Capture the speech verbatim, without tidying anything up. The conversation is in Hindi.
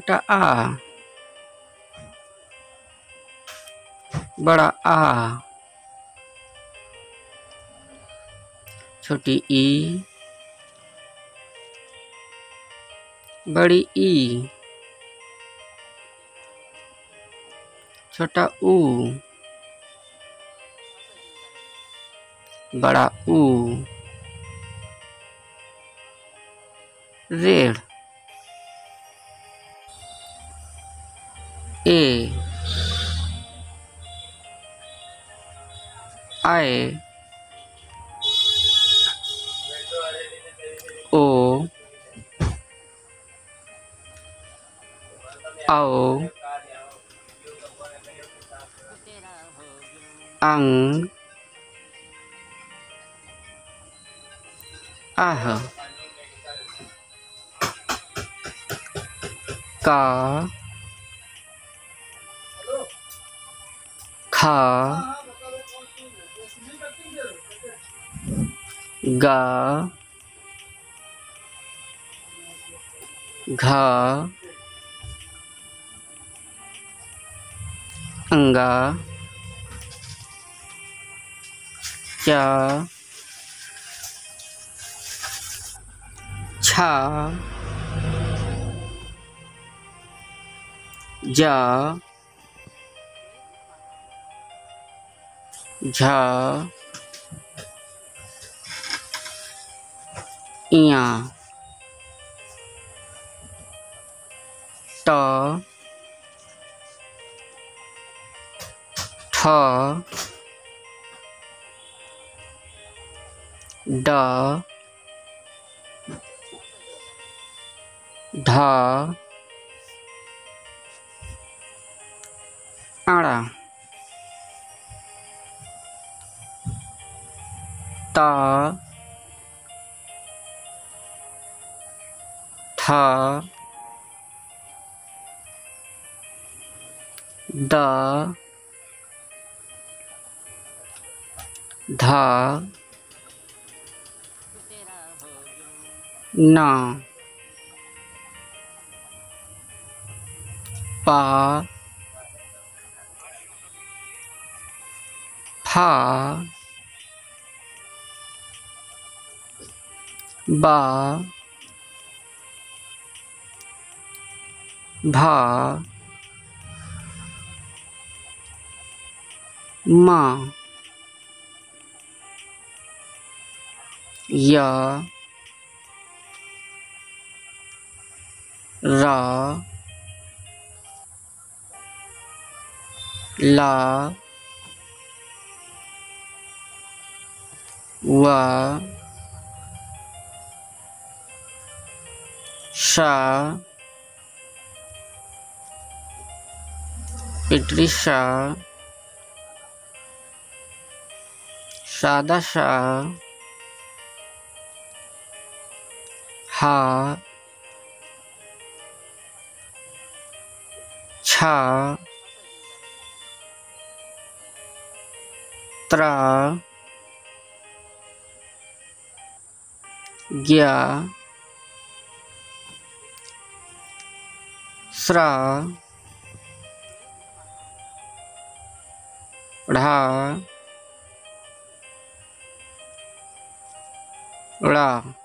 छोटा आ, बड़ा आ, छोटी ई, बड़ी ई, छोटा ऊ, बड़ा ऊ, रेड। ए, आए, ओ, आओ, अंग, आह, का, खा, गा, घा, अंगा, चा, छा, जा, झा, इया, ट, ठ, ड, ढ, आड़ा, ता, था, दा, धा, ना, पा, फा, बा, भा, मा, या, रा, ला, वा, शा, पिटरी शा, सादा शा, हा, छा, त्रा, ग्या, स्रा, ढ़ा, ड़ा।